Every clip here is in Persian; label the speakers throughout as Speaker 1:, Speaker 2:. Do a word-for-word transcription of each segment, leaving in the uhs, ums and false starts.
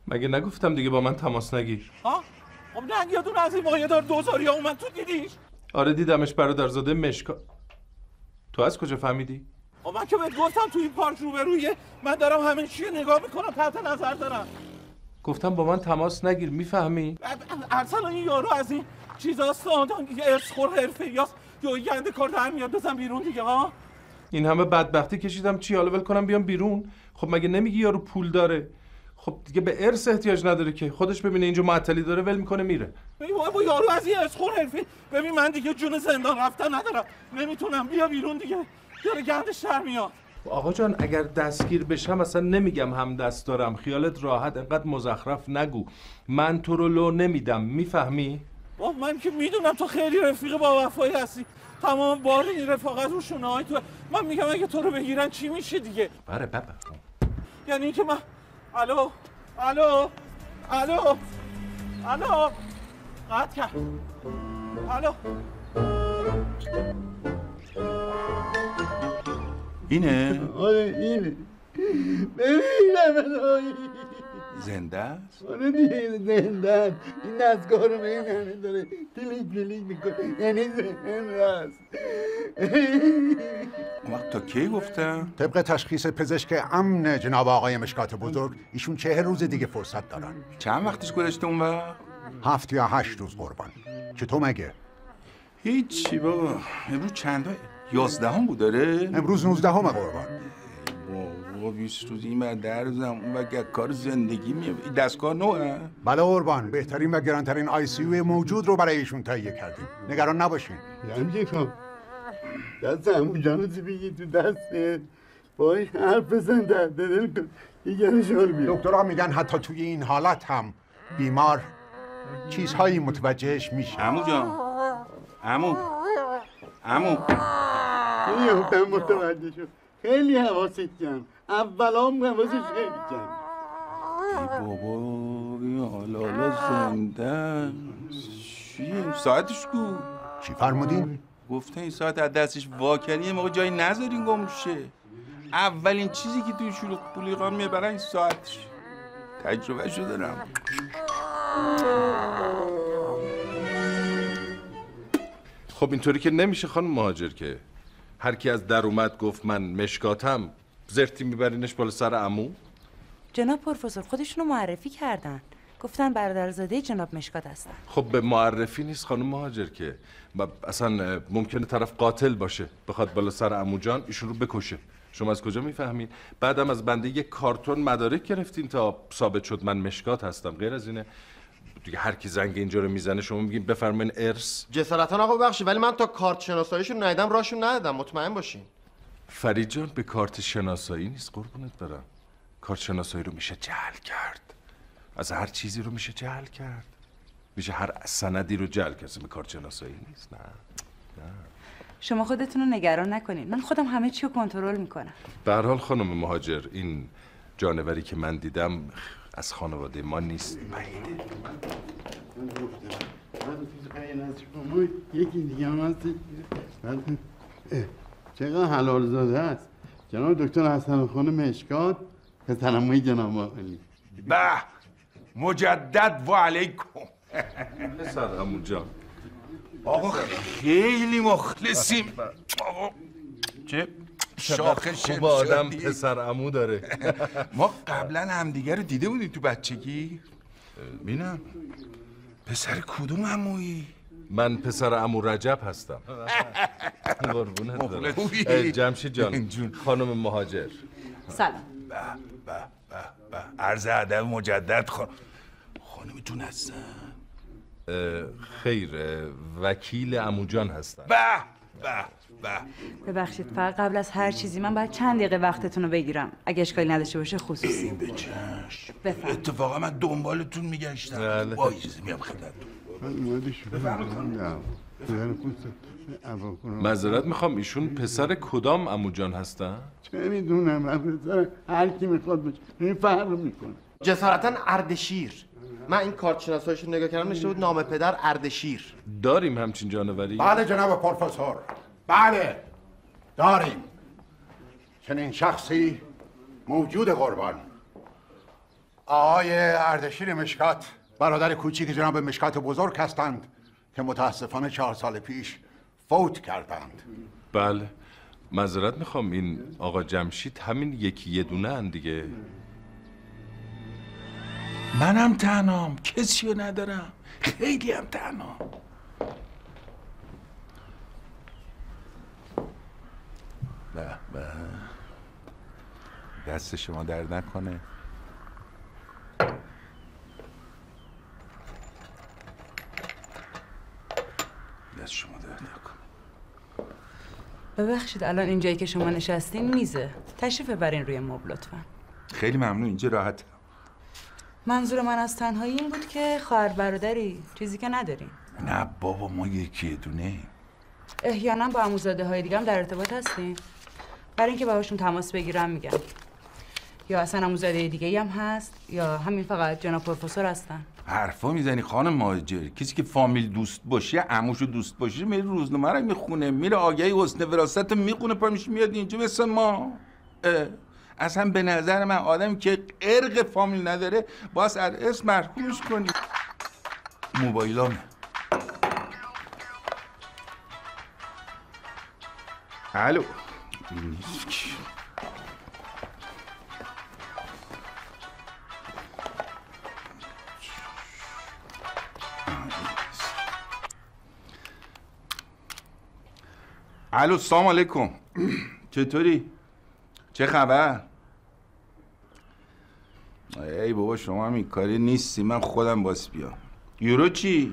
Speaker 1: مگه نگفتم دیگه با من تماس نگیر؟
Speaker 2: ها؟ خب نه یه دونه از این مایدار دوزاریا اومد تو دیدیش؟
Speaker 1: آره دیدمش برادرزاده مشکا. تو از کجا فهمیدی؟
Speaker 2: خب من که بهت گفتم تو این پارک روبرویه، من دارم همه چی نگاه میکنم، تحت نظر دارم.
Speaker 1: گفتم با من تماس نگیر، میفهمی؟
Speaker 2: ارسلان این یارو از این چیزاست، ارسخور حرفه‌ایاست، یا گنده کار در میاد، بزن بیرون دیگه ها.
Speaker 1: این همه بدبختی کشیدم چی حالا ول کنم بیام بیرون؟ خب مگه نمیگی یارو پول داره؟ خب دیگه به ارث احتیاج نداره که، خودش ببینه اینجا معطلی داره ول میکنه میره.
Speaker 2: ببین با یارو از این ارسخور حرفی، ببین من دیگه جون زندان رفتن ندارم، نمیتونم، بیا بیرون دیگه، داره گندش در میاد.
Speaker 1: آقا جان اگر دستگیر بشم اصلا نمیگم هم دست دارم، خیالت راحت، انقدر مزخرف نگو، من تو رو لو نمیدم، میفهمی؟
Speaker 2: با من که میدونم تو خیلی رفیق با وفایی هستی، تمام بار این رفاقت رو شونه های تو، من میگم اگه تو رو بگیرن چی میشه دیگه؟
Speaker 1: بره بابا.
Speaker 2: یعنی اینکه من الو الو الو الو قطع کرد. الو
Speaker 3: اینه؟
Speaker 4: آره اینه. ببینم
Speaker 3: زنده است؟
Speaker 4: آره دیگه زنده است. این دستگاه رو به این همه داره کلیک کلیک میکنه، یعنی زنده است.
Speaker 3: اون وقت تا کی گفتم؟
Speaker 5: طبق تشخیص پزشک امن جناب آقای مشکات بزرگ ایشون چهل روز دیگه فرصت دارن.
Speaker 3: چند وقتش گذشته اون وقت؟
Speaker 5: هفت یا هشت روز قربان. چطور مگه؟
Speaker 3: هیچی بابا. امروز چنده؟ یازدهم بود داره؟
Speaker 5: امروز نوزدهم قربان.
Speaker 3: بابا بیست روز این بر در روزم اون وقت کار زندگی میه. این دستگاه نوعه؟
Speaker 5: بله قربان، بهترین و گرانترین آی سی یو موجود رو برای ایشون تهیه کردیم. نگران نباشین.
Speaker 4: یعنی خب دست همون جانو بگی تو دستت باید حرف بزن درد دل کن دیگه شال بیاد.
Speaker 5: دکترها میگن حتی توی این حالت هم بیمار چیزهایی متوجهش میشه.
Speaker 3: عمو جان عمو عمو
Speaker 4: خیلی هم متوجه شد، خیلی حواست کن، اولا هم حواسش خیلی کن.
Speaker 3: بابا این حالا حالا زنده چیه؟ ساعتش کو؟
Speaker 5: چی فرمودین؟
Speaker 3: گفته این ساعت از دستش واکنیه، موقع جایی نذارین گم شه. اولین چیزی که توی شلوغ پولیقان میبرن این ساعتش. تجربه شو دارم.
Speaker 1: خب اینطوری که نمیشه خانم مهاجر، که هر کی از در اومد گفت من مشکاتم زرتی میبرینش بالا سر عمو؟
Speaker 6: جناب پروفسور خودشونو معرفی کردن، گفتن برادرزاده جناب مشکات هستن.
Speaker 1: خب به معرفی نیست خانم مهاجر که اصلا ممکنه طرف قاتل باشه بخواد بالا سر عمو جان ایشون رو بکشه. شما از کجا میفهمین؟ بعدم از بنده یک کارتون مدارک گرفتین تا ثابت شد من مشکات هستم. غیر از اینه دیگه هر کی زنگ اینجا رو میزنه شما میگین بفرمایین ارث.
Speaker 7: جسارتاً آقا ببخشید ولی من تا کارت شناساییشون ندیدم، راشون ندادم، مطمئن باشین.
Speaker 1: فرید جان به کارت شناسایی نیست قربونت برم. کارت شناسایی رو میشه جعل کرد. از هر چیزی رو میشه جعل کرد. میشه هر سندی رو جعل کرد. به کارت شناسایی نیست. نه نه
Speaker 6: شما خودتون رو نگران نکنید، من خودم همه چی رو کنترل میکنم.
Speaker 1: به هر حال خانم مهاجر این جانوری که من دیدم از خانواده ما نیست، بعیده.
Speaker 4: یکی دیگه هم هست چقدر حلال زاده است جناب دکتر حسن خان مشکات، پسرعموی جناب علی.
Speaker 3: به مجدد و علیکم.
Speaker 1: پسرعمو جان
Speaker 3: آقا خیلی مخلصیم. آقا چه شاخ
Speaker 1: خوب آدم پسرعمو داره.
Speaker 3: ما قبلا همدیگه رو دیده بودیم تو بچگی؟ بینم پسر کدوم عمویی؟
Speaker 1: من پسر عمو رجب هستم. قربونت برم. جمشید جان خانم مهاجر
Speaker 6: سلام.
Speaker 3: به به به به عرض ادب مجدد. خان... خانمتون هستن؟
Speaker 1: خیر وکیل عمو جان هستم.
Speaker 3: به به به
Speaker 6: ببخشید فقط قبل از هر چیزی من باید چند دقیقه وقتتون رو بگیرم اگه اشکالی نداشته باشه خصوصی.
Speaker 3: به چشم.
Speaker 6: بفرم.
Speaker 3: اتفاقا من دنبالتون میگشتم. با اجازه میام خدمتتون.
Speaker 1: معذرت میخوام ایشون پسر کدام عمو جان هستن؟
Speaker 4: چه میدونم من پسر هر کی میخواد باشه این فرق میکنه.
Speaker 7: جسارتاً اردشیر. من این کارت شناساییش رو نگاه کردم نشده بود نام پدر اردشیر.
Speaker 1: داریم همچین جانوری؟
Speaker 5: بله جناب پروفسور، بله داریم. چنین شخصی موجود قربان. آقای اردشیر مشکات برادر کوچیک جناب مشکات بزرگ هستند که متاسفانه چهار سال پیش فوت کردند.
Speaker 1: بله معذرت میخوام، این آقا جمشید همین یکی یه دونه ان دیگه.
Speaker 3: منم تنهام، کسی رو ندارم، خیلی هم تنهام. به به، دست شما درد نکنه. دست شما درد نکنه.
Speaker 6: ببخشید الان اینجایی که شما نشستین میزه، تشریف ببرین روی مبل لطفا.
Speaker 3: خیلی ممنون، اینجا راحت.
Speaker 6: منظور من از تنهایی این بود که خواهر برادری چیزی که ندارین.
Speaker 3: نه بابا، ما یکی دونه.
Speaker 6: احیانا با عموزاده های دیگه هم در ارتباط هستین؟ برای اینکه باهاشون تماس بگیرم میگم. یا اصلا عموزاده دیگه ای هم هست یا همین فقط جناب پروفسور هستن؟
Speaker 3: حرفا میزنی خانم مهاجر. کسی که فامیل دوست باشه، عموشو دوست باشه، میره روزنامه رو میخونه، میره آگهی حسن وراثت رو میخونه، پامیش میاد اینجا مثل ما. اصلا به نظر من آدمی که ارق فامیل نداره باز از اسم مرحومش کنی. موبایلامه. الو. این نیست کی؟ الو، سلام علیکم. چطوری؟ چه خبر؟ ای بابا شما هم این کاری نیستی، من خودم باس بیام. یورو چی؟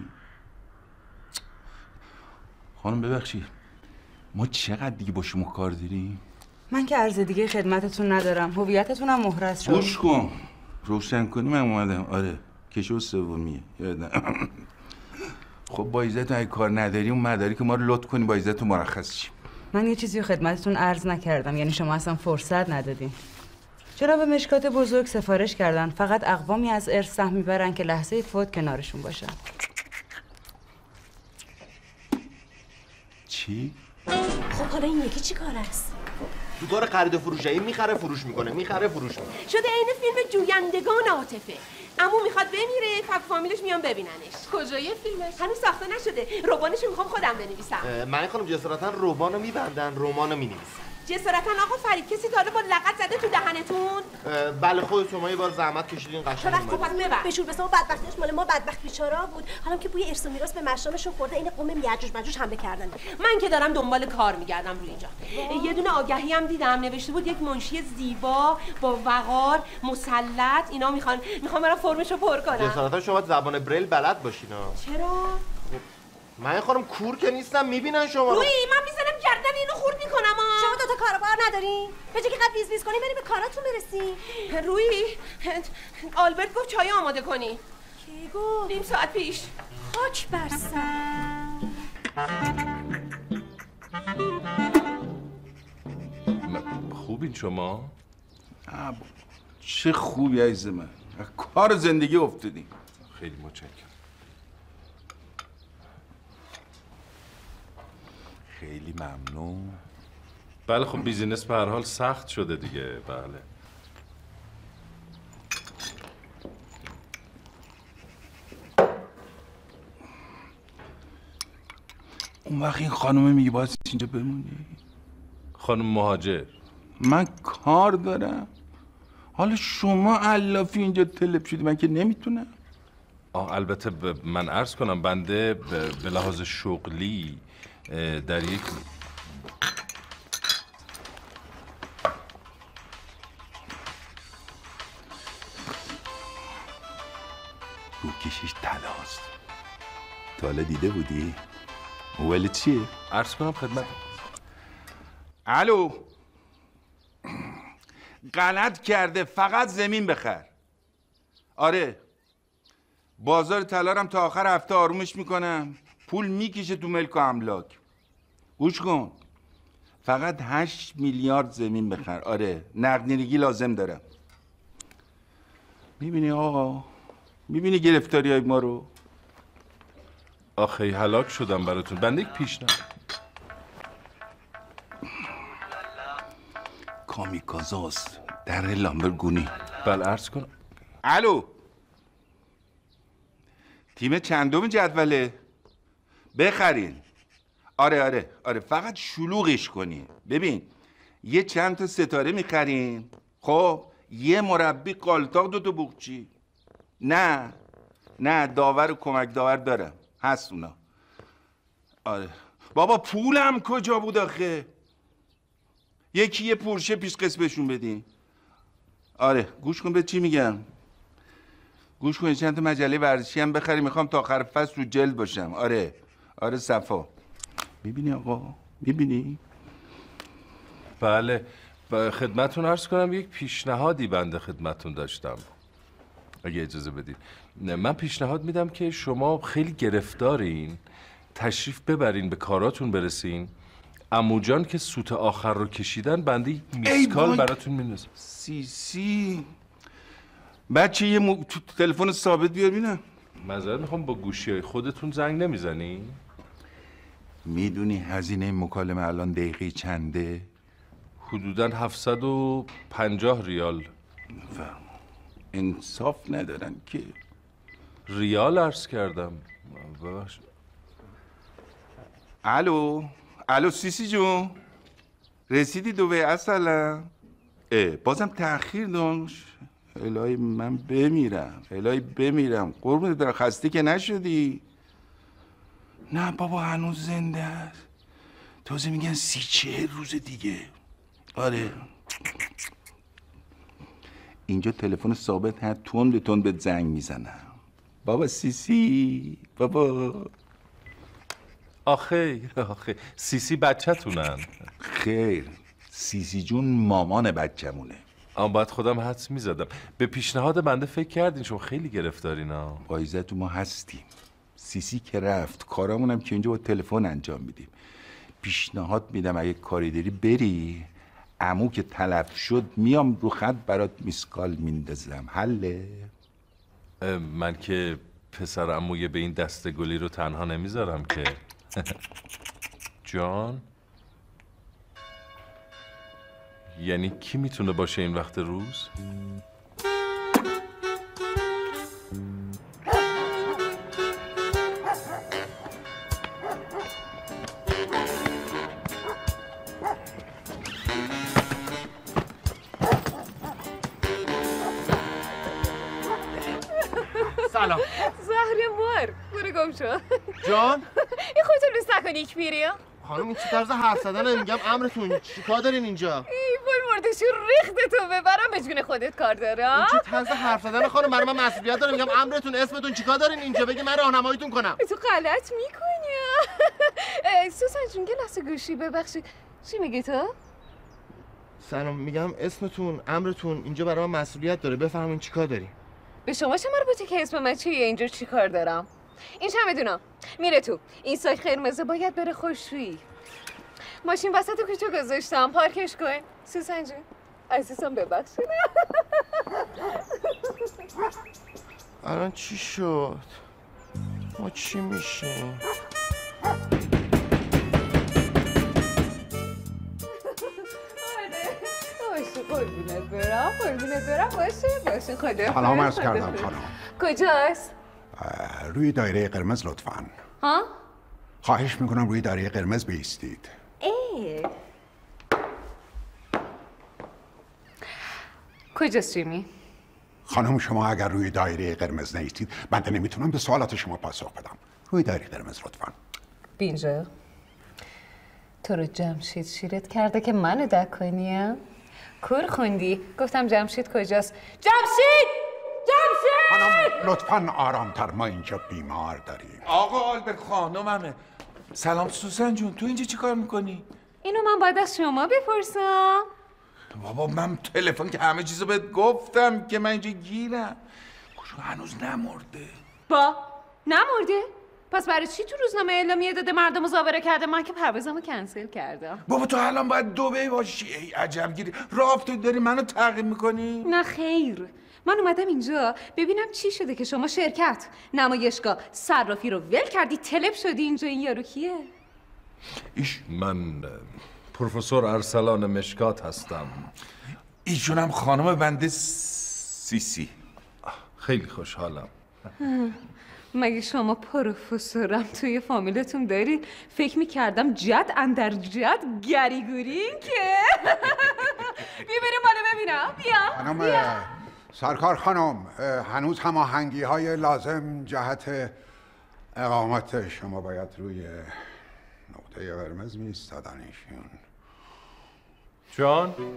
Speaker 3: خانم ببخشید، ما چقدر دیگه با شما کار داریم؟
Speaker 6: من که عرض دیگه خدمتتون ندارم، هویتتون هم مهرس شد.
Speaker 3: گوش کن، روشن کنی من اومدم. آره کشو سومیه یادم. خب با عزت اگه کار نداری اون مداری که ما رو لطف کنی با عزت مرخص شیم.
Speaker 6: من یه چیزی رو خدمتتون عرض نکردم، یعنی شما اصلا فرصت ندادین. جناب مشکات بزرگ سفارش کردن فقط اقوامی از ارث سهم میبرن که لحظه فوت کنارشون باشن.
Speaker 3: چی؟
Speaker 8: خب حالا این یکی چی کار است؟
Speaker 7: تو کار خرید و فروشه، میخره فروش میکنه، میخره فروش میکنه.
Speaker 8: شده عین فیلم جویندگان عاطفه. عمو میخواد بمیره، فک فامیلش میان ببیننش. کجای فیلمش؟ هنوز ساخته نشده. ربانشو میخوام خودم بنویسم.
Speaker 7: من خانم جسارتا ربانو میبندن، رمانو مینویسن.
Speaker 8: جسارتا آقا فرید کسی تا حالا با لغت زده تو دهنتون؟
Speaker 7: بله خود شما یه بار زحمت کشیدین قشنگ
Speaker 8: اومد. خب پس ببر. بشور بسا بدبختیش مال ما بدبخت بیچارا بود. حالا که بوی ارث و میراث به مشرامشون خورده، این قوم یعجوج ماجوج حمله کردن. من که دارم دنبال کار میگردم روی اینجا. یه دونه آگهی هم دیدم نوشته بود یک منشی زیبا با وقار مسلط اینا میخوان میخوام برام فرمشو پر کنم.
Speaker 7: جسارتا شما زبان بریل بلد باشین ها.
Speaker 8: چرا؟
Speaker 7: من خانم کور که نیستم، میبینن شما رو.
Speaker 8: روی من میزنم گردن اینو خورد میکنم ها. شما دو تا کاروبار ندارین؟ به جای که قد ویز ویز کنی بریم به کاراتون برسیم. روی آلبرت گفت چای آماده کنی. کی گفت؟ نیم ساعت پیش. خاک بر سر.
Speaker 1: خوبین شما؟
Speaker 3: چه خوبی عزیز من، کار زندگی افتادیم.
Speaker 1: خیلی متشکرم.
Speaker 3: خیلی ممنون.
Speaker 1: بله خب بیزینس به هر حال سخت شده دیگه. بله
Speaker 3: اون وقت این خانومه میگه باید اینجا بمونی؟
Speaker 1: خانم مهاجر
Speaker 3: من کار دارم. حالا شما علافی اینجا تلپ شدی، من که نمیتونم.
Speaker 1: آه البته ب... من عرض کنم بنده ب... به لحاظ شغلی در یک
Speaker 3: روکشش طلاست. تا حالا دیده بودی؟ موبایل چیه؟
Speaker 1: عرض کنم خدمت.
Speaker 3: الو، غلط کرده، فقط زمین بخر. آره بازار طلارم تا آخر هفته آرومش میکنم، پول میکشه تو ملک و املاک. گوش کن، فقط هشت میلیارد زمین بخر. آره نقدینگی لازم دارم. میبینی آقا، میبینی گرفتاری های ما رو؟
Speaker 1: آخه هلاک شدم براتون. بنده یک پیشنهاد.
Speaker 3: کامیکازاست در لامبرگونی.
Speaker 1: بله عرض کنم.
Speaker 3: الو تیم چندم جدوله؟ بخرین. آره آره آره فقط شلوغش کنین. ببین یه چند تا ستاره میخرین، خب یه مربی قالتاق دو تا بوقچی. نه نه داور و کمک داور دارم، هست اونا. آره بابا پولم کجا بود آخه؟ یکی یه پورشه پیش قسمشون بدین. آره گوش کن به چی میگم. گوش کن چند تا مجله ورزشی هم بخری، میخوام تا آخر فصل رو جلد باشم. آره آره صفا. میبینی آقا؟ میبینی؟
Speaker 1: بله خدمتون عرض کنم یک پیشنهادی بنده خدمتون داشتم اگه اجازه بدید. من پیشنهاد میدم که شما خیلی گرفتارین، تشریف ببرین به کاراتون برسین. عمو جان که سوت آخر رو کشیدن بنده میسکال براتون میندازم.
Speaker 3: سی سی بچه یه مو... تو تلفن ثابت بیار بینم.
Speaker 1: معذرت میخوام با گوشی های خودتون زنگ نمیزنی؟
Speaker 3: میدونی هزینه مکالمه الان دقیقه چنده؟
Speaker 1: حدوداً هفتصد و پنجاه ریال.
Speaker 3: انصاف ندارن که.
Speaker 1: ریال عرض کردم. ببخش.
Speaker 3: الو الو سیسی جون رسیدی دوبه اصلا؟ اه بازم تأخیر داشت. الهی من بمیرم، الهی بمیرم. قربونت برم خسته که نشدی؟ نه بابا هنوز زنده است. تازه میگن سی چهل روز دیگه. آره اینجا تلفن ثابت هست، تون به تون بهت زنگ میزنم. بابا سیسی بابا.
Speaker 1: آخه آخه سیسی بچه‌تونن.
Speaker 3: خیر سیسی جون مامان بچه‌مونه.
Speaker 1: اما باید خودم حدس میزدم. به پیشنهاد بنده فکر کردین؟ شما خیلی گرفتارین ها.
Speaker 3: با عزت ما هستیم. سیسی که رفت کارامونم که اینجا با تلفن انجام میدیم. پیشنهاد میدم اگه کاری داری بری، عمو که تلف شد میام رو خط برات میسکال میندازم. حله؟
Speaker 1: من که پسر عموی به این دسته گلی رو تنها نمیذارم که. جان؟ یعنی کی میتونه باشه این وقت روز؟
Speaker 9: سلام.
Speaker 10: زهر مار برو گم شو.
Speaker 9: جان
Speaker 10: این خودتون لوس نکنی میری؟
Speaker 7: خانم این چه طرز حرف زدنه؟ میگم امرتون چیکار دارین اینجا؟
Speaker 10: ای وای مردشو ریختتو ببرم به جون خودت کار دارم.
Speaker 7: این چه طرز حرف زدنه خانم؟ برای من مسئولیت داره. میگم امرتون اسمتون چیکار دارین اینجا؟ بگی من راهنماییتون کنم.
Speaker 10: تو غلط میکنی. سوسن جون یه لحظه گوشی ببخشید. چی میگی تو؟
Speaker 7: سلام میگم اسمتون امرتون اینجا برای من مسئولیت داره. بفهمین چیکار دارین.
Speaker 10: به شما چه مربوطه که اسم من چیه؟ اینجا چی کار دارم؟ این چه میدونم میره تو. این سایه قرمزه باید بره خوشویی. ماشین وسط کوچه گذاشتم، پارکش کن. سوسن جون عزیزم ببخشید.
Speaker 7: الان چی شد؟ ما چی میشیم؟
Speaker 10: باشه قربونت برم، قربونت برم. باشه باشه خدا.
Speaker 5: سلام عرض کردم خانم.
Speaker 10: کجاست؟
Speaker 5: روی دایره قرمز لطفاً.
Speaker 10: ها؟
Speaker 5: خواهش میکنم روی دایره قرمز بایستید.
Speaker 10: ای کجاست جیمی؟
Speaker 5: خانم شما اگر روی دایره قرمز نیستید بنده نمیتونم به سوالات شما پاسخ بدم. روی دایره قرمز لطفاً.
Speaker 10: بینجا تو رو جمشید شیرت کرده که منو دک کنیم؟ کور خوندی؟ گفتم جمشید کجاست؟ جمشید! جمشید!
Speaker 5: خانم لطفاً آرامتر، ما اینجا بیمار داریم.
Speaker 3: آقا آلبرت خانوممه. سلام سوسن جون تو اینجا چی کار میکنی؟
Speaker 10: اینو من باید از شما بپرسم.
Speaker 3: بابا من تلفن که همه چیزو بهت گفتم که من اینجا گیرم. کشو هنوز نمرده.
Speaker 10: با نمرده؟ پس برای چی تو روزنامه اعلامیه داده مردم مزاوره کرده؟ من که پروازمو کنسل کردم.
Speaker 3: بابا تو الان باید دبی باشی. ای عجب گیری. رافت داری منو تعقیب میکنی؟
Speaker 10: نه خیر. من اومدم اینجا ببینم چی شده که شما شرکت، نمایشگاه، صرافی رو ول کردی تلپ شدی اینجا. این یارو کیه؟
Speaker 3: ایش
Speaker 1: من پروفسور ارسلان مشکات هستم.
Speaker 3: ایشونم خانم بنده سیسی.
Speaker 1: خیلی خوشحالم.
Speaker 10: مگه شما پروفسورم توی فامیلتون دارید؟ فکر میکردم جد اندر جد گریگورین که بیا بریم بالا ببینم. بیا
Speaker 5: خانم سرکار خانم، هنوز هماهنگی های لازم جهت اقامت شما باید روی نقطه قرمز می‌ایستادنشون.
Speaker 1: جان؟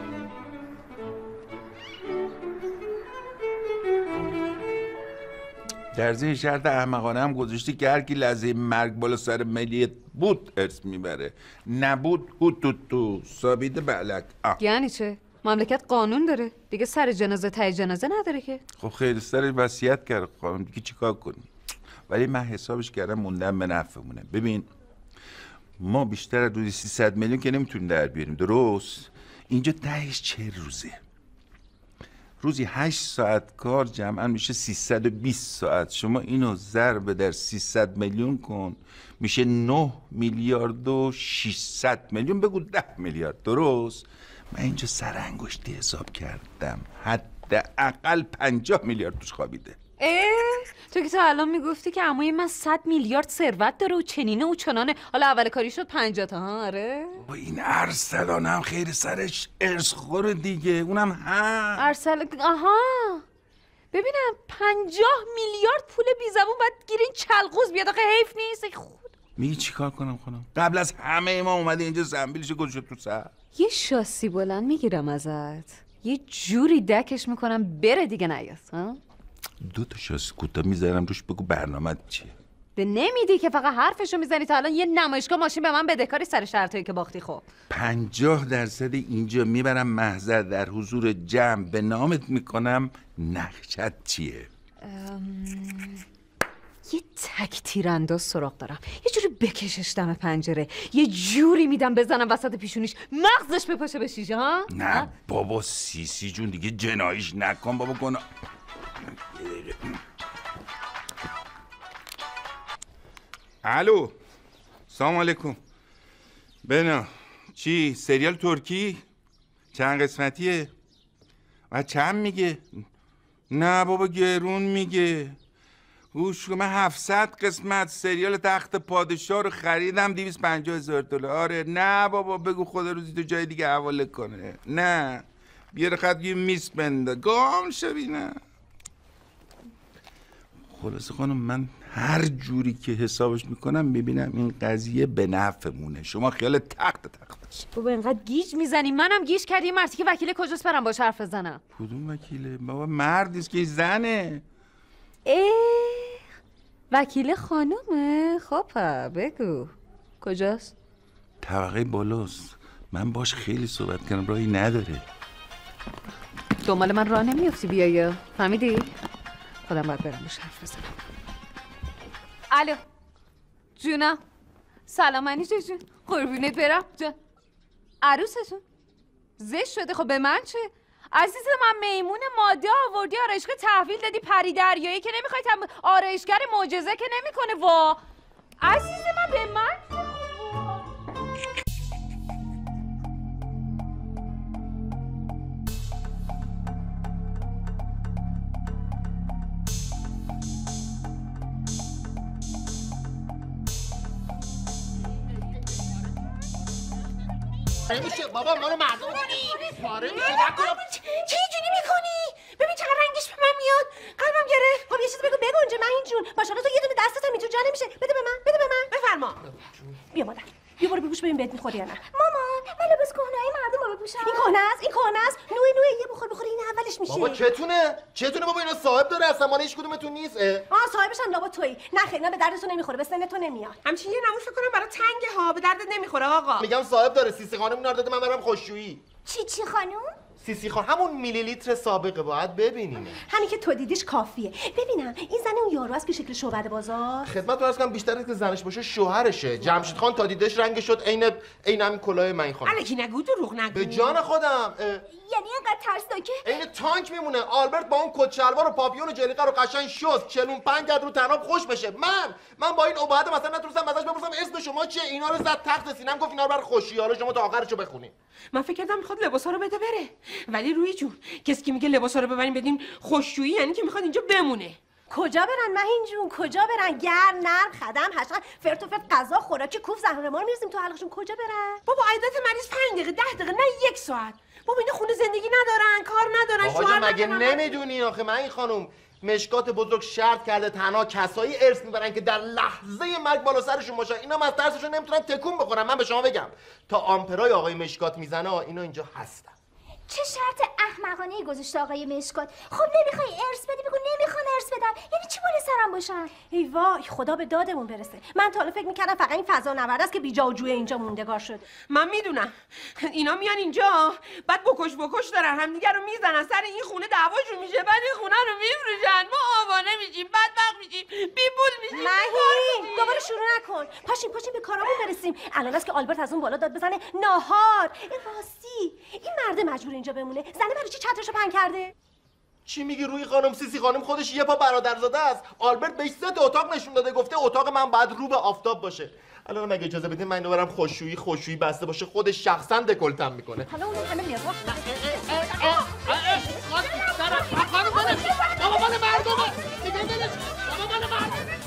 Speaker 3: در زیر شرط احمقانه هم گذاشتی که هر کی لحظه مرگ بالا سر ملیت بود ارث میبره، نبود هوت توت تو سابیده بلک.
Speaker 10: یعنی چه؟ مملکت قانون داره دیگه، سر جنازه تای جنازه نداره که.
Speaker 3: خب خیلی سر وصیت کرد قانون دیگه، چیکار کنی؟ ولی من حسابش کردم موندم به نفعمونه. ببین ما بیشتر از روزی سیصد میلیون که نمیتونیم در بیاریم، درست؟ اینجا تهش چه روزه؟ روزی هشت ساعت کار جمعا میشه سیصد و بیست ساعت. شما اینو ضرب در سیصد میلیون کن، میشه نه میلیارد و ششصد میلیون، بگو ده میلیارد، درست؟ من اینجا سر انگشتی حساب کردم حداقل پنجاه میلیارد توش خوابیده.
Speaker 10: اه تو که تا الان میگفتی که عموی من صد میلیارد ثروت داره و چنینه و چنانه، حالا اول کاری شد پنجاه تا. ها آره
Speaker 3: با این ارسلان هم خیر سرش ارث خوره دیگه، اونم هم
Speaker 10: ارسل. آها ببینم پنجاه میلیارد پول بی زبون باید گیر این چلقوز بیاد. آخه حیف نیست ای خود.
Speaker 3: میگی چی کار کنم خانم؟ قبل از همه ما اومده اینجا زنبیلش گذاشت تو سر.
Speaker 10: یه شاسی بلند میگیرم ازت، یه جوری دکش میکنم بره دیگه نیاد. ها
Speaker 3: دو تا شاسی کوتاه میذارم روش، بگو برنامه چیه؟
Speaker 10: به نمیدی که فقط حرفشو میزنی. تا الان یه نمایشگاه ماشین به من بدهکاری سر شرطایی که باختی. خب
Speaker 3: پنجاه درصد اینجا میبرم محضر در حضور جمع به نامت میکنم. نقشت چیه؟
Speaker 10: ام... یه تک تیرانداز سراغ دارم، یه جوری بکشش دم پنجره، یه جوری میدم بزنم وسط پیشونیش مغزش بپاشه به شیشه. ها
Speaker 3: نه ها؟ بابا سیسی جون دیگه جنایش نکن بابا. گناه الو سلام علیکم. بنا چی سریال ترکی چند قسمتیه و چند میگه؟ نه بابا گرون میگه. گوش کن، من هفتصد قسمت سریال تخت پادشاه رو خریدم دویست و پنجاه هزار دلار. آره نه بابا بگو خدا روزی تو جای دیگه حواله کنه. نه بیاره خط یه میس بنده گام شوی. نه خلاصه خانم من هر جوری که حسابش میکنم میبینم این قضیه به نفعمونه. شما خیال تخت تختش.
Speaker 10: بابا اینقدر گیج میزنی، منم گیج کردی. مرتی که وکیل کجاست برم باش حرف بزنم؟
Speaker 3: کدوم وکیله؟ بابا مردیست که زنه.
Speaker 10: اه وکیل خانومه؟ خب بگو کجاست؟
Speaker 3: طبقه بالاست. من باش خیلی صحبت کردم، راهی نداره.
Speaker 10: دنبال من راه نمیافتی بیایی، فهمیدی؟ خودم باید برم باش حرف بزنم. الو جونم. سلام انیجه جون، قربونت برم جان. عروستون زشت شده. خب به من چه؟ عزیز من میمون ماده آوردی آرایشگاه تحویل دادی پری دریایی که نمیخوای تم... آرایشگر معجزه که نمیکنه. وا عزیز من به من
Speaker 7: پاره میشه بابا، ما رو مردم کنی پاره میشه. نکن
Speaker 8: چه اینجوری میکنی؟ ببین چقدر رنگش به من میاد، قلبم گرفت. خب یه چیزی بگو بگنجه مهین جون. ماشاءالله تو یه دونه دستت هم اینجور جا نمیشه. بده به من، بده به من. بفرما. بیا مادر، بیا برو بپوش ببین بهت میخوری یا نه.
Speaker 9: ماما من لباس کهنه‌ای مردم رو بپوشم.
Speaker 8: این کهنه است، این کهنه است. نوع نوع یه بخور بخوری این اولش میشه.
Speaker 7: بابا چتونه؟ چتونه بابا؟ اینا صاحب داره اصلا، مال هیچ کدومتون نیست.
Speaker 8: آ صاحبش هم لابا تویی. نه خیر اینا به دردتون نمیخوره، به سن تو نمیاد. همچین یه نموش کنم برای تنگ ها، به دردت نمیخوره آقا.
Speaker 7: میگم صاحب داره. سیسی خانم اینا رو داده من برم خوشویی.
Speaker 9: چی چی خانوم؟
Speaker 7: سیسی خان همون میلی لیتر سابقه، باید ببینیم.
Speaker 8: همین که تو دیدیش کافیه. ببینم این زن اون یارو است که شکل شعبده بازار.
Speaker 7: خدمت عرض کنم بیشتر از که زنش باشه شوهرشه. جمشید خان تا دیدش رنگ شد عین عین همین کلاه من خانم.
Speaker 8: الکی نگو، دروغ نگو.
Speaker 7: به جان خودم.
Speaker 9: یعنی اینقدر ترسناکه؟
Speaker 7: عین تانک میمونه. آلبرت با اون کت شلوار و پاپیون و جلیقه رو قشنگ شست چهل و پنج گرد رو تناب خوش بشه. من من با این ابهت مثلا نتونستم ازش بپرسم اسم شما چیه. اینا رو زد تخت سینم گفت اینا رو برای خوشیاله شما تا آخرشو بخونی.
Speaker 8: من فکر کردم میخواد لباسا رو بده بره. ولی روی جون کسی که میگه لباسا رو ببریم بدیم خوشجویی یعنی که میخواد اینجا بمونه.
Speaker 9: کجا برن مهین جون؟ کجا برن؟ گر نر خدم حشقه فرت و فرت غذا خوراکی کوف زهر ما رو میرسیم تو حلقشون. کجا برن؟
Speaker 8: بابا عیادت مریض پنج دقیقه ده دقیقه نه یک ساعت. بابا اینا خونه زندگی ندارن، کار ندارن، شوهر
Speaker 7: ندارن. مگه
Speaker 8: ندارن.
Speaker 7: نمیدونی آخه من این خانم مشکات بزرگ شرط کرده تنها کسایی ارث میبرن که در لحظه مرگ بالا سرشون باشن. اینا از ترسشون نمیتونن تکون بخورن. من به شما بگم تا آمپرای آقای مشکات میزنه اینا اینجا هستن.
Speaker 9: چه شرط احمقانه گذاشته آقای مشکات؟ خب نمیخوای ارث بدی بگو نمیخوام ارث بدم. یعنی چی بالا سرم باشن؟
Speaker 8: ای وای خدا به دادمون برسه. من تا حالا فکر میکردم فقط این فضا نورد است که بی جا و جوی اینجا موندگار شده. من میدونم اینا میان اینجا بعد بکش بکش دارن همدیگه رو میزنن سر این خونه دعواشون میشه بعد این خونه رو میفروشن ما آوانه میشیم بدبخت میشیم بی پول میشیم. مهین دوباره شروع نکن. پاشیم پاشیم به کارامون برسیم. الان است که آلبرت از اون بالا داد بزنه ناهار. این راستی این مرد مجبور اینجا بمونه. زنه برای چی چترشو پهن کرده؟
Speaker 7: چی میگی روی خانم؟ سیسی خانم خودش یه پا برادرزاده است. آلبرت بهش سه تا اتاق نشون داده گفته اتاق من باید رو به آفتاب باشه. الان مگه اجازه بدین من اینو برم خوشویی خوشویی بسته باشه خودش شخصا دکلتم میکنه.
Speaker 8: حالا اون همه میاد.
Speaker 7: خانم بله بابا مال مردمه دیگه دلش بابا مال مردمه.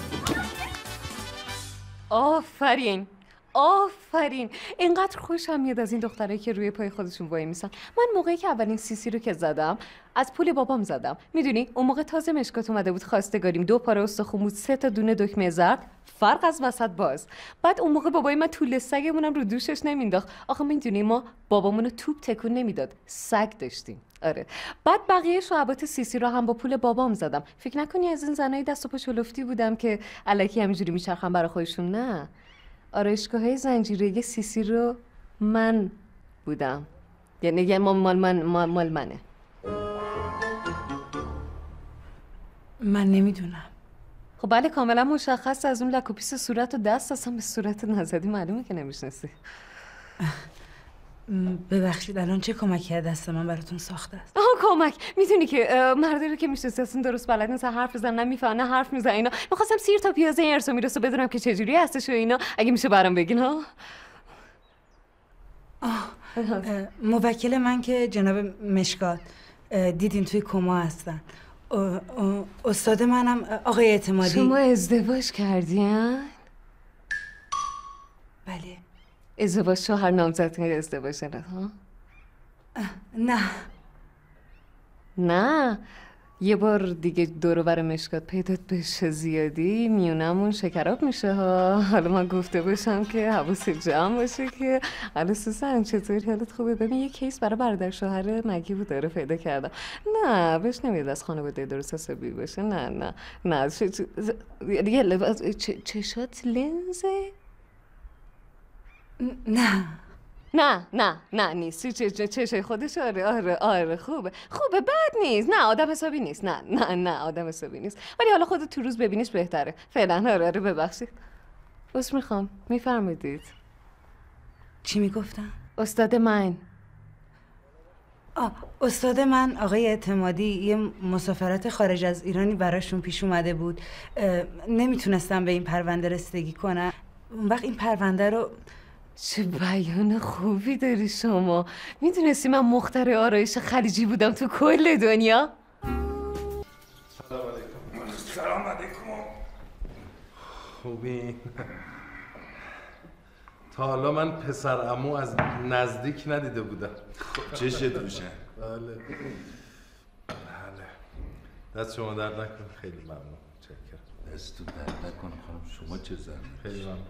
Speaker 10: آفرین آفرین اینقدر خوشم میاد از این دخترایی که روی پای خودشون وای میسن. من موقعی که اولین سیسی رو که زدم از پول بابام زدم. میدونی اون موقع تازه مشکات اومده بود خواستگاریم دو پاره استخون بود سه تا دونه دکمه زرد فرق از وسط باز. بعد اون موقع بابای من طول سگمونم رو دوشش نمینداخت. آخه میدونی ما بابامونو توپ تکون نمیداد سگ داشتیم. آره بعد بقیه شعبات سیسی رو هم با پول بابام زدم. فکر نکنی از این زنای دست و پا شلفتی بودم که الکی همینجوری میچرخن برای خودشون. نه آرایشگاه‌های زنجیره‌ای سیسی رو من بودم. یعنی یه مال من مال, مال منه.
Speaker 6: من نمیدونم.
Speaker 10: خب بله کاملا مشخص از اون لک و پیس صورت و دست اصلا به صورت نزدی معلومه که نمیشناسی.
Speaker 6: ببخشید الان چه کمکی از دست من براتون ساخته است؟
Speaker 10: آها کمک. میدونی که مردی رو که میشناسی اصلا درست بلد نیست حرف بزنن نه میفهمن نه حرف میزنن اینا. میخواستم سیر تا پیازه این ارسو میرسو بدونم که چجوری هستش و اینا اگه میشه برام بگین ها.
Speaker 6: آه موکل من که جناب مشکات دیدین توی کما هستن. استاد منم آقای اعتمادی.
Speaker 10: شما ازدواج کردین؟
Speaker 6: بله.
Speaker 10: ازدواج شوهر نامزد ازدواج شدن ها؟
Speaker 6: نه
Speaker 10: نه یه بار دیگه دور بر مشکات پیدات بشه زیادی میونمون شکراب میشه ها. حالا من گفته باشم که حواس جمع باشه که حالا سوسن چطوری حالت خوبه؟ ببین یه کیس برای برادر شوهر مگی بود داره پیدا کردم. نه بهش نمیاد از خانواده درست حسابی باشه. نه نه نه یه لباس چشات لنزه؟
Speaker 6: نه
Speaker 10: نه نه نه نیست. چه چه چه خودش آره آره آره خوبه خوبه بد نیست. نه آدم حسابی نیست. نه نه نه آدم حسابی نیست ولی حالا خودت تو روز ببینیش بهتره. فعلا آره آره ببخشید. بس میخوام میفرمایید.
Speaker 6: چی میگفتم؟
Speaker 10: استاد من
Speaker 6: آه استاد من آقای اعتمادی یه مسافرت خارج از ایرانی براشون پیش اومده بود. نمیتونستم به این پرونده رسیدگی کنم. اون وقت این پرونده رو
Speaker 10: چه بیان خوبی داری شما. میدونستی من مخترع آرایش خلیجی بودم تو کل دنیا؟
Speaker 1: سلام علیکم. سلام علیکم. خوبی؟ تا حالا من پسر عمو از نزدیک ندیده بودم.
Speaker 3: چشت روشن.
Speaker 1: بله بله دست شما درد نکنه. خیلی ممنون. چکرم.
Speaker 3: دستتون درد نکنه خانم. شما چه زن؟
Speaker 1: خیلی ممنون.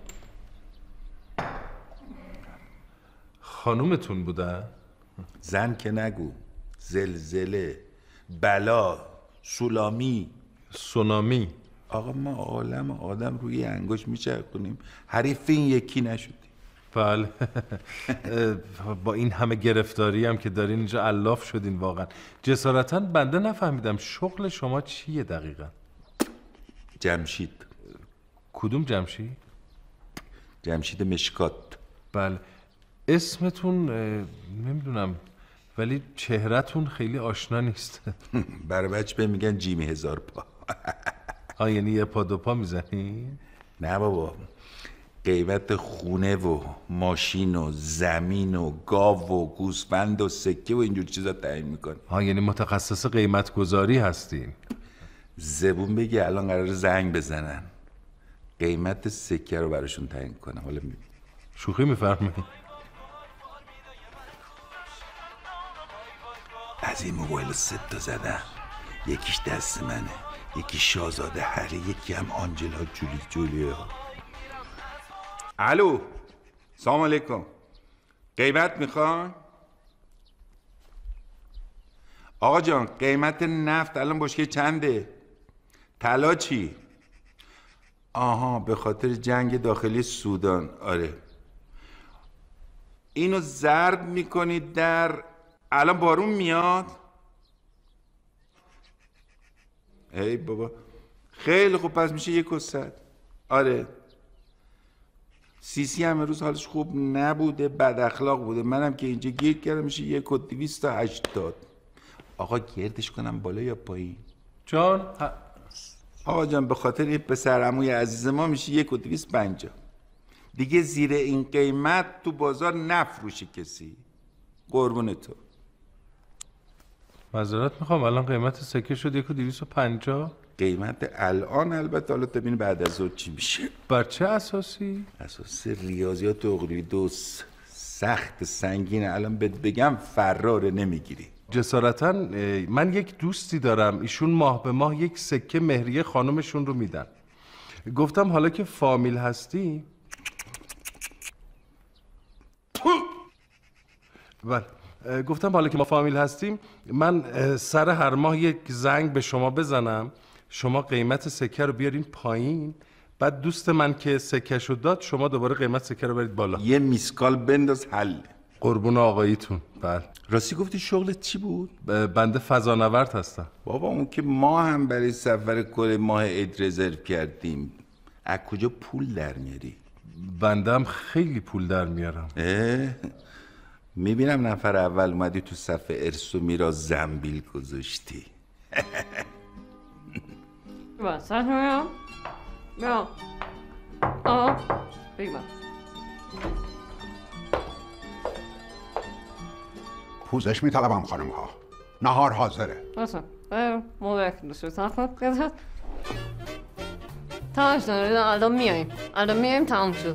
Speaker 1: خانومتون بوده؟
Speaker 3: زن که نگو. زلزله بلا سولامی
Speaker 1: سونامی.
Speaker 3: آقا ما عالم آدم روی انگشت میچرخونیم حریف این یکی نشدیم.
Speaker 1: بله با این همه گرفتاری هم که دارین اینجا الاف شدین. واقعا جسارتا بنده نفهمیدم شغل شما چیه دقیقا؟
Speaker 3: جمشید.
Speaker 1: کدوم جمشید؟
Speaker 3: جمشید مشکات.
Speaker 1: بله اسمتون نمیدونم ولی چهرهتون خیلی آشنا نیست.
Speaker 3: برای بچه به میگن جیمی هزار پا.
Speaker 1: آه یعنی یه پا دو پا میزنی؟
Speaker 3: نه بابا قیمت خونه و ماشین و زمین و گاو و گوسفند و سکه و اینجور چیزا تعیین میکنه.
Speaker 1: ها یعنی متخصص قیمت گذاری هستین؟
Speaker 3: زبون بگی الان قرار زنگ بزنن قیمت سکه رو براشون تعیین کنم. حالا می...
Speaker 1: شوخی میفرمی؟
Speaker 3: از این موبایل سه تا زدم، یکیش دست منه، یکی شاهزاده هری، یکی هم آنجلا جولی جولیا. الو سلام علیکم، قیمت میخوان؟ آقا جان قیمت نفت الان بشکه چنده؟ طلا چی؟ آها به خاطر جنگ داخلی سودان. آره اینو ضرب میکنید در الان بارون میاد؟ ای بابا خیلی خوب، پس میشه یک و صد. آره سیسی همه روز حالش خوب نبوده، بد اخلاق بوده، منم که اینجا گیر کردم میشه یک و دویست تا هشتاد. آقا گردش کنم بالا یا پایین؟
Speaker 1: جان ه...
Speaker 3: آقا جان به خاطر این پسر عموی عزیز ما میشه یک و دویست پنجاه. دیگه زیر این قیمت تو بازار نفروشی کسی. قربون تو.
Speaker 1: معذرت میخوام الان قیمت سکه شد یک و دویست و پنجاه؟
Speaker 3: قیمت الان البته، حالا ببین بعد از ظهر چی میشه.
Speaker 1: بر چه اساسی؟
Speaker 3: اساس ریاضیات اقلیدس سخت سنگینه، الان بهت بگم فراره نمیگیری.
Speaker 1: جسارتا من یک دوستی دارم ایشون ماه به ماه یک سکه مهریه خانمشون رو میدن. گفتم حالا که فامیل هستی بله گفتم حالا که ما فامیل هستیم من سر هر ماه یک زنگ به شما بزنم، شما قیمت سکه رو بیارین پایین، بعد دوست من که سکه شو داد شما دوباره قیمت سکه رو برید بالا.
Speaker 3: یه میسکال بنداز حل.
Speaker 1: قربون آقاییتون. بله
Speaker 3: راستی گفتی شغلت چی بود؟
Speaker 1: بنده فضانورد هستم.
Speaker 3: بابا اون که ما هم برای سفر کل ماه عید رزرو کردیم. از کجا پول در میاری؟
Speaker 1: بنده هم خیلی پول در میارم.
Speaker 3: میبینم نفر اول اومدی تو صف ارث و میراث زنبیل گذاشتی.
Speaker 10: واسه هم بیا آه بگم
Speaker 5: پوزش میطلبم خانم ها، نهار حاضره.
Speaker 10: باشه بر موقع که دوست بسن خود گذاشت تمامش دارید الان میاییم الان میاییم تمام شد.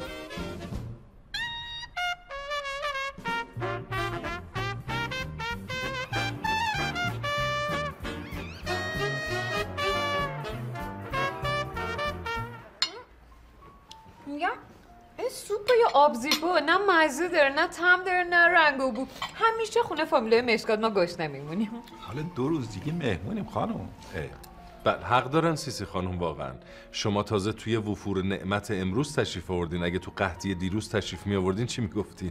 Speaker 10: آبزیبو نه مزه داره نه طعم داره نه رنگ و بو. همیشه خونه فامیلای مشکات ما گوش نمیمونیم.
Speaker 3: حالا دو روز دیگه مهمونیم خانم.
Speaker 1: بله حق دارن سیسی خانم واقعا. شما تازه توی وفور نعمت امروز تشریف آوردین، اگه تو قحطی دیروز تشریف می آوردین چی میگفتین؟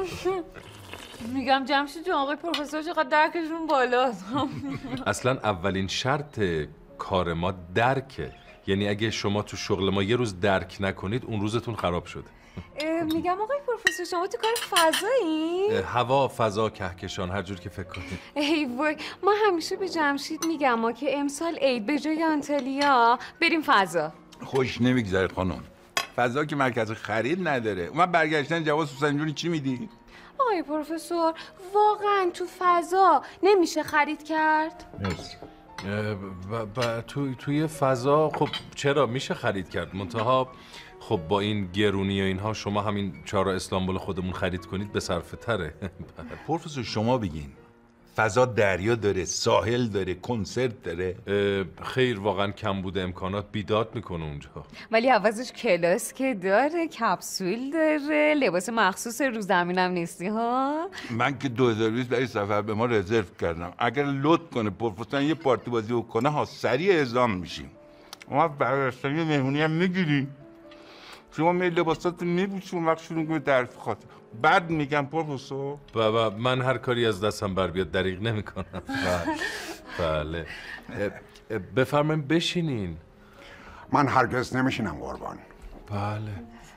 Speaker 10: میگم جمشید جان آقای پروفسور چقدر درکشون بالاست.
Speaker 1: اصلا اولین شرط کار ما درکه، یعنی اگه شما تو شغل ما یه روز درک نکنید اون روزتون خراب شده.
Speaker 10: میگم آقای پروفسور شما تو کار فضایی؟
Speaker 1: هوا، فضا، کهکشان، هر جور که فکر کنید.
Speaker 10: ای وای ما همیشه به جمشید میگم ما که امسال عید به جای آنتالیا بریم فضا.
Speaker 3: خوش نمیگذره خانم، فضا که مرکز خرید نداره. اومد برگشتن جواب سوسن جونی چی میدی؟
Speaker 10: آقای پروفسور واقعا تو فضا نمیشه خرید کرد؟
Speaker 3: مرسی.
Speaker 1: ب... ب... تو... توی فضا خب چرا میشه خرید کرد، منتها خب با این گرونی و اینها شما همین چهار استانبول خودمون خرید کنید به صرفه تره.
Speaker 3: پروفسور شما بگین فضا دریا داره، ساحل داره، کنسرت داره؟
Speaker 1: خیر واقعا کم بوده امکانات بیداد میکنه اونجا،
Speaker 10: ولی عوضش کلاس که داره، کپسول داره، لباس مخصوص رو زمینم نیستی ها.
Speaker 3: من که دو هزار و بیست برای سفر به ما رزرو کردم، اگر لطف کنه پروفسور یه پارتی بازی کنه ها سریع اعزام میشیم. ما برگشتن یه مهمونی هم میگیری، شما می لباساتو میپوشی اون وقت شروع کنید درس خاطر. بعد میگم پروفسور
Speaker 1: بابا من هر کاری از دستم بر بیاد دریغ نمیکنم. بله بفرمایید بشینین.
Speaker 5: من هرگز نمیشینم قربان.
Speaker 1: بله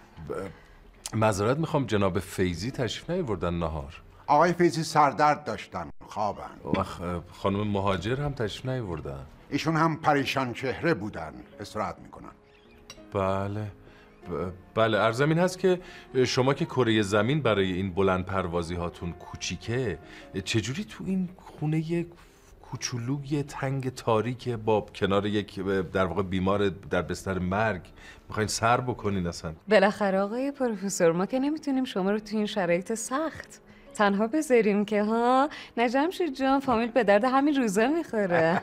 Speaker 1: معذرت میخوام جناب فیضی تشریف نیاوردن نهار.
Speaker 5: آقای فیضی سردرد داشتن خوابن.
Speaker 1: خانم مهاجر هم تشریف نیاوردن.
Speaker 5: ایشون هم پریشان چهره بودن، استراحت میکنن.
Speaker 1: بله بله عرض این هست که شما که کره زمین برای این بلند پروازی هاتون کوچیکه، چجوری تو این خونه کوچولوی تنگ تاریک با کنار یک در واقع بیمار در بستر مرگ میخواین سر بکنین اصلا؟
Speaker 10: بالاخره آقای پروفسور ما که نمیتونیم شما رو تو این شرایط سخت تنها بذاریم که ها نه جمشید جان، فامیل به درد همین روزا میخوره.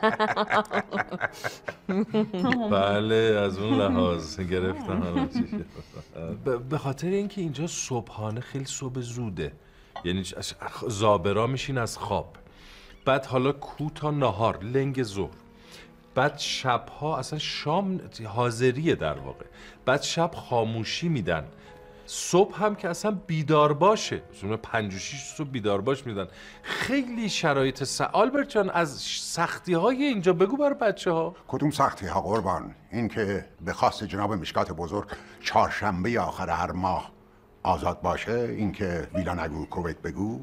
Speaker 1: بله از اون لحاظ گرفتم. به خاطر اینکه اینجا صبحانه خیلی صبح زوده، یعنی زابرا میشین از خواب، بعد حالا کو تا نهار لنگ ظهر، بعد شبها اصلا شام حاضریه در واقع، بعد شب خاموشی میدن، صبح هم که اصلا بیدار باشه، مثلا پنج و شیش صبح بیدار باش میدن. خیلی شرایط س... آلبرت جان از سختی های اینجا بگو برای بچه ها.
Speaker 5: کدوم سختی ها قربان؟ این که به خواست جناب مشکات بزرگ چهارشنبه آخر هر ماه آزاد باشه، این که ویلا نگو کویت بگو،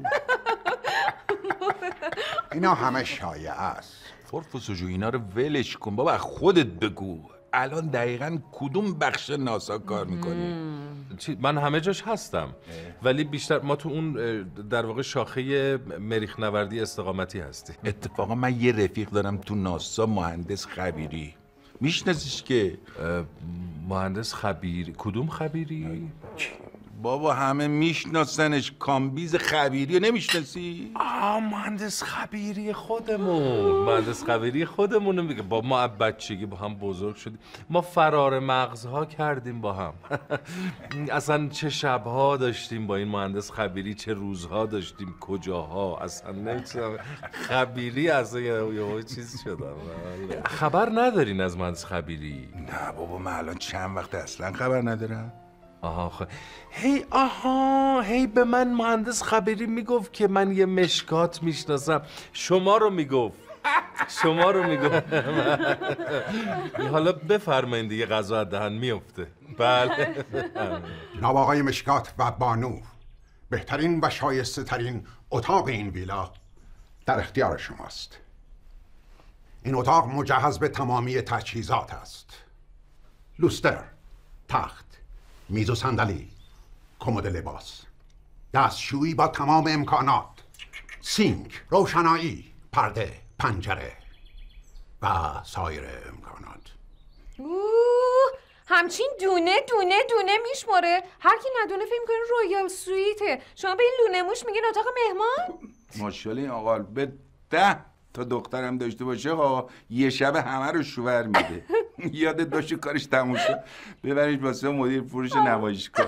Speaker 5: اینا همه شایعه است.
Speaker 3: پروفسور جو اینا رو ولش کن بابا، خودت بگو الان دقیقاً کدوم بخش ناسا کار میکنی؟
Speaker 1: من همه جاش هستم ولی بیشتر ما تو اون در واقع شاخه مریخ نوردی استقامتی هستی.
Speaker 3: اتفاقا من یه رفیق دارم تو ناسا، مهندس خبیری، میشناسیش که؟
Speaker 1: مهندس خبیری؟ کدوم خبیری؟
Speaker 3: بابا همه میشناسنش، کامبیز خبیری رو نمیشناسی؟
Speaker 1: آه مهندس خبیری خودمون، مهندس خبیری خودمون میگه. با ما بچگی با هم بزرگ شدیم، ما فرار مغزها کردیم با هم. اصلا چه شبها داشتیم با این مهندس خبیری، چه روزها داشتیم، کجاها، اصلا نمیتونم. خبیری اصلا یه چیز شدم. خبر ندارین از مهندس خبیری؟
Speaker 3: نه بابا من الان چند وقت اصلا خبر ندارم.
Speaker 1: آها خ... هی آها هی به من مهندس خبیری میگفت که من یه مشکات میشناسم، شما رو میگفت، شما رو میگفت. حالا بفرمایید دیگه، غذا از دهن میفته. بله
Speaker 5: جناب آقای مشکات و بانو، بهترین و شایسته ترین اتاق این ویلا در اختیار شماست. این اتاق مجهز به تمامی تجهیزات است. لوستر، تخت، میز و صندلی، کمد لباس، دستشویی با تمام امکانات، سینک، روشنایی، پرده، پنجره و سایر امکانات.
Speaker 10: اوه همچین دونه دونه دونه میشماره، هر کی ندونه فکر می‌کنه رویال سویته. شما به این لونه موش میگین اتاق مهمان؟
Speaker 3: ماشاءالله این آقا به ده تا دخترم داشته باشه ها یه شب همه رو شوهر میده. یادت باشه کارش تموم شد ببریش واسه مدیر فروش نمایشگاه.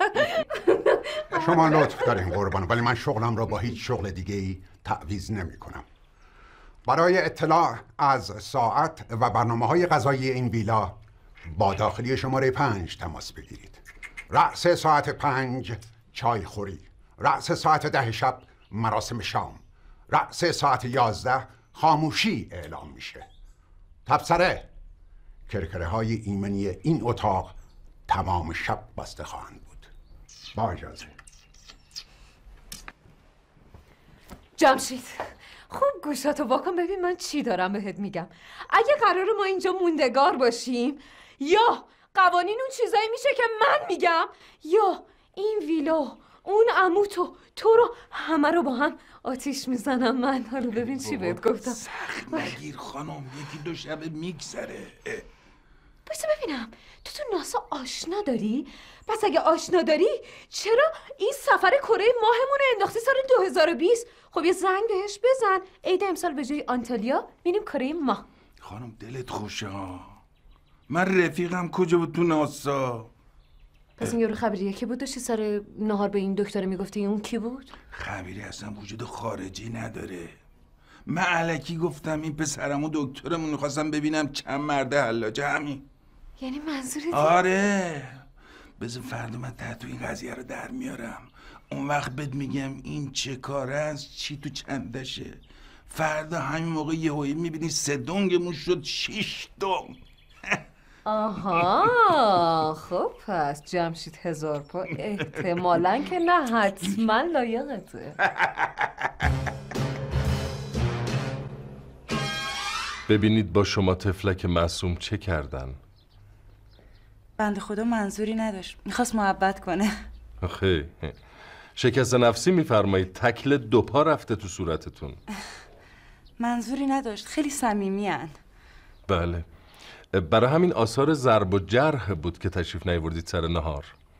Speaker 5: شما لطف دارین قربان، ولی من شغلم را با هیچ شغل دیگه ای تعویض نمی کنم. برای اطلاع از ساعت و برنامه های غذایی این ویلا با داخلی شماره پنج تماس بگیرید. رأس ساعت پنج چای خوری، رأس ساعت ده شب مراسم شام، رأس ساعت یازده خاموشی اعلام میشه. تبصره، کرکره های ایمنی این اتاق تمام شب بسته خواهند بود. با اجازه.
Speaker 10: جمشید خوب گوشاتو واکن ببین من چی دارم بهت میگم. اگه قرار ما اینجا موندگار باشیم، یا قوانین اون چیزایی میشه که من میگم، یا این ویلا اون عمو تو تو رو همه رو با هم آتیش میزنم من. حالا ببین چی بهت گفتم.
Speaker 3: سخت نگیر خانم، یکی دو شب میگذره.
Speaker 10: بایستا ببینم تو تو ناسا آشنا داری؟ پس اگه آشنا داری چرا این سفر کره ماهمون انداختی سال دو هزار و بیست؟ خب یه زنگ بهش بزن، عید امسال به جای آنتالیا میریم کره ماه.
Speaker 3: خانم دلت خوشه ها، من رفیقم کجا بود تو ناسا؟
Speaker 10: پس این یارو خبریه که بود داشتی سر نهار به این دکتر میگفتی اون کی بود؟
Speaker 3: خبری اصلا وجود خارجی نداره. من علکی گفتم این پسرمو دکترمون میخواستم ببینم چند مرده حلاجه همین.
Speaker 10: یعنی منظوری؟
Speaker 3: آره بذار فردا من تحت این قضیه رو در میارم، اون وقت بهت میگم این چه کاره است، چی تو چندشه. فردا همین موقع یهویی میبینی سه دنگمون شد شیش دنگ.
Speaker 10: آها خب پس جمشید هزار پا احتمالاً که نه حتما لایقته.
Speaker 1: ببینید با شما طفلک معصوم چه کردن.
Speaker 6: بنده خدا منظوری نداشت، میخواست محبت کنه.
Speaker 1: آخه شکست نفسی میفرمایید، تکل دو پا رفته تو صورتتون.
Speaker 6: منظوری نداشت، خیلی صمیمی‌ان.
Speaker 1: بله، برای همین آثار ضرب و جرح بود که تشریف نیاوردید سر نهار.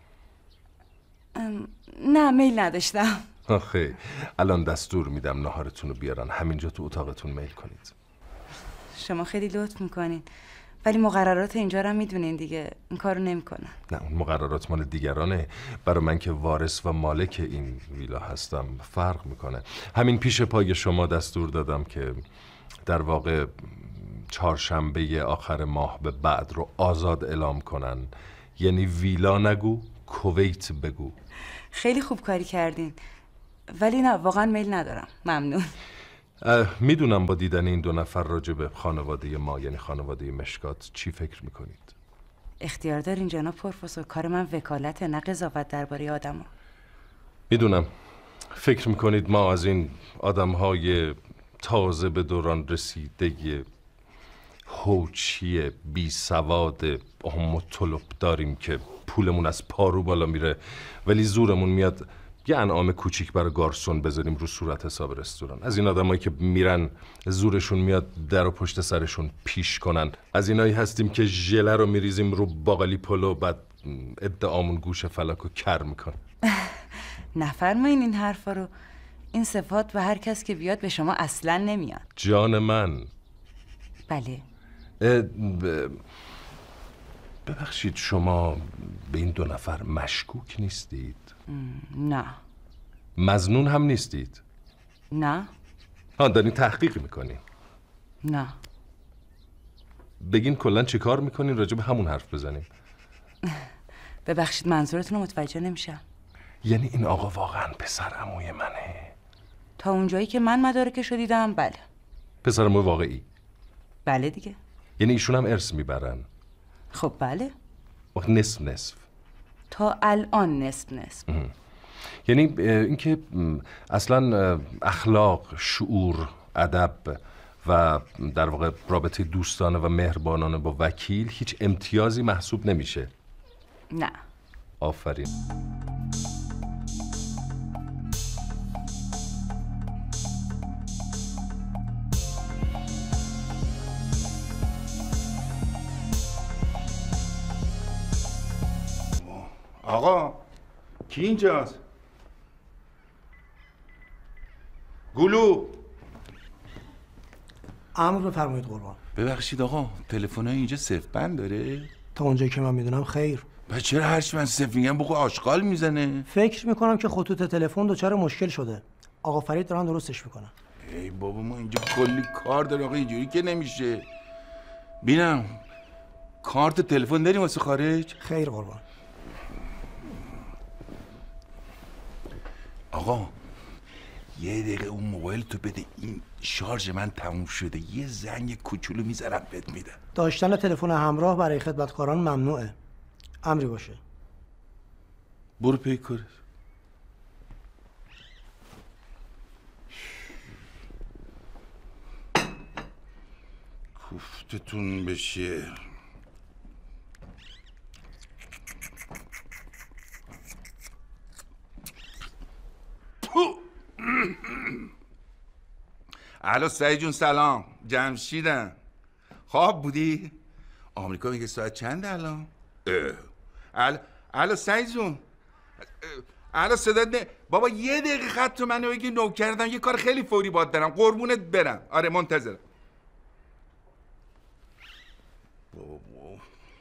Speaker 6: نه میل نداشتم.
Speaker 1: آخه الان دستور میدم نهارتون رو بیارن همینجا تو اتاقتون میل کنید.
Speaker 6: شما خیلی لطف میکنین، ولی مقررات اینجا رو هم میدونین دیگه، این کارو نمیکنن.
Speaker 1: نه اون مقررات مال دیگرانه، برای من که وارث و مالک این ویلا هستم فرق میکنه. همین پیش پای شما دستور دادم که در واقع چهارشنبه آخر ماه به بعد رو آزاد اعلام کنن، یعنی ویلا نگو کویت بگو.
Speaker 6: خیلی خوب کاری کردین، ولی نه واقعا میل ندارم. ممنون.
Speaker 1: میدونم با دیدن این دو نفر راجع به خانواده ما، یعنی خانواده مشکات، چی فکر میکنید؟
Speaker 6: اختیار دارین جناب پروفسور، کار من وکالت نه قضاوت درباره آدم‌ها.
Speaker 1: میدونم فکر میکنید ما از این آدم‌های تازه به دوران رسیده هوچی بی سواد هم طلب داریم که پولمون از پارو بالا میره، ولی زورمون میاد یه انعام کوچیک برای گارسون بذاریم رو صورت حساب رستوران. از این آدمایی که میرن زورشون میاد در و پشت سرشون پیش کنن. از اینایی هستیم که ژله رو میریزیم رو باقالی پلو، بعد ادعامون گوش فلک رو کر میکن.
Speaker 6: نفرمایین این حرفا رو. این صفات به هر کس که بیاد به شما اصلا نمیاد.
Speaker 1: جان من.
Speaker 6: بله.
Speaker 1: ب... ببخشید شما به این دو نفر مشکوک نیستید؟
Speaker 6: نه.
Speaker 1: مظنون هم نیستید؟
Speaker 6: نه.
Speaker 1: ها دارین تحقیق میکنین؟
Speaker 6: نه.
Speaker 1: بگین کلن چی کار میکنین راجع به همون حرف بزنیم.
Speaker 6: ببخشید منظورتون رو متوجه نمیشم.
Speaker 1: یعنی این آقا واقعا پسر عموی منه؟
Speaker 6: تا اونجایی که من مدارکشو دیدم بله.
Speaker 1: پسر عموی واقعی؟
Speaker 6: بله دیگه.
Speaker 1: یعنی ایشون هم ارث میبرن؟
Speaker 6: خب بله.
Speaker 1: وقت نصف نصف؟
Speaker 6: تا الان نصف نصف.
Speaker 1: یعنی اینکه اصلا اخلاق، شعور، ادب و در واقع رابطه دوستانه و مهربانانه با وکیل هیچ امتیازی محسوب نمیشه؟
Speaker 6: نه.
Speaker 1: آفرین.
Speaker 3: آقا کی اینجاست؟ گلو.
Speaker 11: امر بفرمایید قربان.
Speaker 3: ببخشید آقا، تلفن‌های اینجا صفر بند داره؟
Speaker 11: تا اونجایی که من میدونم خیر.
Speaker 3: و چرا هرچی من صفر میگم بگو آشغال میزنه؟
Speaker 11: فکر میکنم که خطوط تلفن دچار مشکل شده. آقا فرید دارن درستش میکنن.
Speaker 3: ای بابا ما اینجا کلی کار داریم آقا، اینجوری که نمیشه. بینم کارت تلفن داریم واسه خارج؟
Speaker 11: خیر قربان.
Speaker 3: آقا یه دقیقه اون موبایل تو بده، این شارژ من تموم شده، یه زنگ کوچولو میذارم بهت میدم.
Speaker 11: داشتن تلفن همراه برای خدمتکاران ممنوعه. امری باشه.
Speaker 3: برو پی کارت. کوفتتون بشه. الو سعید جون سلام، جمشیدم. خواب بودی؟ آمریکا میگه ساعت چنده الان؟ الو الو سعید جون. الو صدات نه بابا، یه دقیقه خط تو منو بگی نو کردم، یه کار خیلی فوری باد دارم، قربونت برم. آره منتظرم. بابا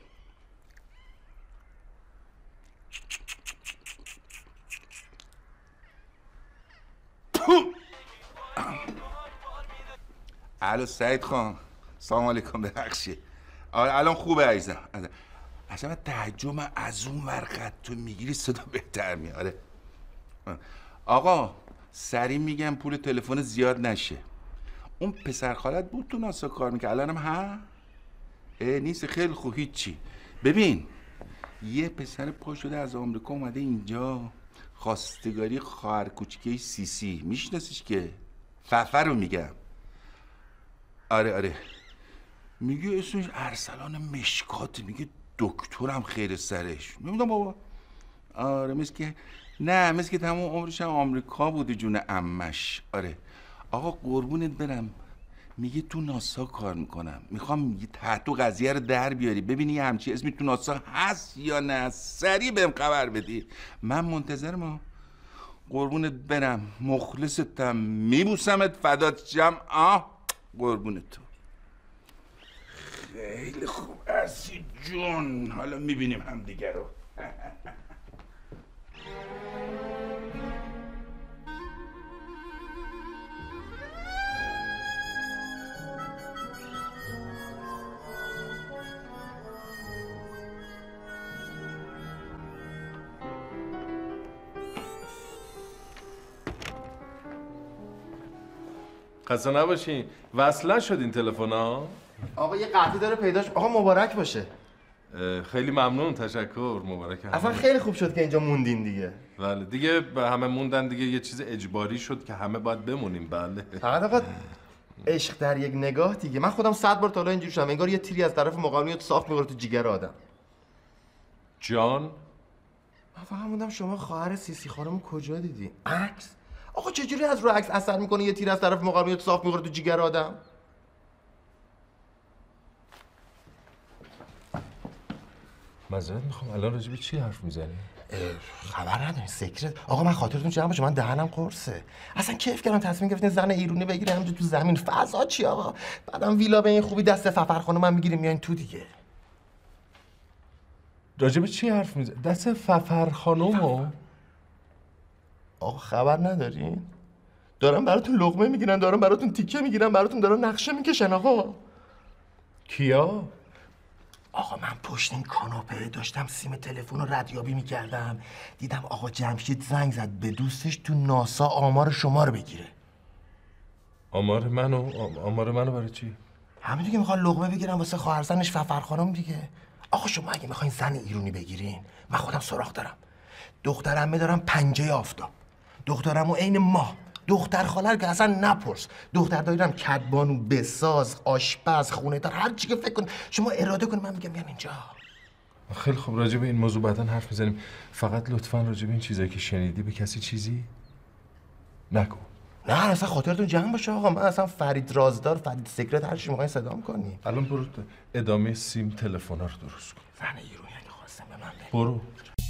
Speaker 3: الو سعید خان، سلام علیکم. ببخشید آره الان خوبه عزیزم. اصلا من تعجب، من از اون ور خط تو میگیری صدا بهتر میاد. آره آقا سریع میگم پول تلفن زیاد نشه. اون پسر خالت بود تو ناسا کار میکنه الانم ها؟ اه نیست، خیلی خوب. هیچی. ببین یه پسر پا شده از آمریکا اومده اینجا، خواستگاری خواهر کوچیکه سیسی، میشناسیش که؟ ففر رو میگم. آره آره میگه اسمش ارسلان مشکات، میگه دکترم خیر سرش. نمیدونم بابا. آره مثل که نه مثل که تمام عمرش هم آمریکا بوده جون عمش. آره آقا قربونت برم، میگه تو ناسا کار میکنم، میخوام تحت قضیه رو در بیاری ببینی یه همچی اسمی تو ناسا هست یا نه، سریع بهم خبر بدی. من منتظرم. قربونت برم، مخلصتم، میبوسمت، فدات شم. آه قربونت تو. خیلی خوب هستی جون، حالا میبینیم همدیگه رو.
Speaker 1: خسته نباشین. وصلا شد این تلفن ها؟
Speaker 7: آقا یه قطعی داره پیداش. آقا مبارک باشه.
Speaker 1: خیلی ممنون، تشکر. مبارک.
Speaker 7: اصلا خیلی خوب شد که اینجا موندین دیگه.
Speaker 1: بله دیگه به همه موندن دیگه، یه چیز اجباری شد که همه باید بمونیم. بله
Speaker 7: فقط آقا عشق در یک نگاه دیگه. من خودم صد بار تا حالا اینجوری شدم انگار یه تیری از طرف مقابل میاد صاف می‌کنه تو جیگر آدم.
Speaker 1: جان
Speaker 7: من فقط موندم شما خواهر سیسی خانم کجا دیدی؟ عکس؟ آقا چجوری از رو عکس اثر میکنه یه تیر از طرف مقابل میاد صاف می‌کنه تو جیگر آدم؟
Speaker 1: معذرت میخوام، الان راجع به چی حرف میزنی؟
Speaker 7: خبر نداری سکرت. آقا من خاطرتون جمع باشه، من دهنم قرصه. اصلا کیف کردم تصمیم گرفتین زن ایرونی بگیره همونجا تو زمین. فضا چی آقا؟ بعدم ویلا به این خوبی دست ففر خانم من میگیریم میاین تو دیگه.
Speaker 1: راجع به چی حرف میزنی؟ دست ففر خانومو؟
Speaker 7: آقا خبر ندارین؟ دارن براتون لقمه میگیرن، دارن براتون تیکه میگیرن، براتون دارن نقشه میکشن آقا.
Speaker 1: کیا؟
Speaker 7: آقا من پشت این کاناپه داشتم سیم تلفن رو ردیابی میکردم، دیدم آقا جمشید زنگ زد به دوستش تو ناسا آمار شما رو بگیره.
Speaker 1: آمار منو؟ آمار منو برای چی؟
Speaker 7: همین دیگه میخواد لقمه بگیرن واسه خواهرزنش ففر خانم دیگه. آقا شما اگه میخواین زن ایرونی بگیرین، من خودم سراغ دارم. دخترمه دارم پنجه آفتاب، دخترمو عین ماه، دختر خالر که اصلا نپرس، دختر دایرم کدبانو، بساز، آشپز، خونه دار، هر چی که فکر کن شما اراده کن من میگم بیان اینجا.
Speaker 1: خیلی خوب، راجع به این موضوع بعداً حرف میزنیم. فقط لطفاً راجع به این چیزایی که شنیدی به کسی چیزی نگو.
Speaker 7: نه اصلا خاطرتون جمع باشه آقا. من اصلا فرید رازدار، فرید سکرت، هر چی میخواین صدام کنی.
Speaker 1: الان برو ادامه سیم تلفن رو درست کن.
Speaker 7: زن ایرونی اگه خواستم به من بگی.
Speaker 1: برو.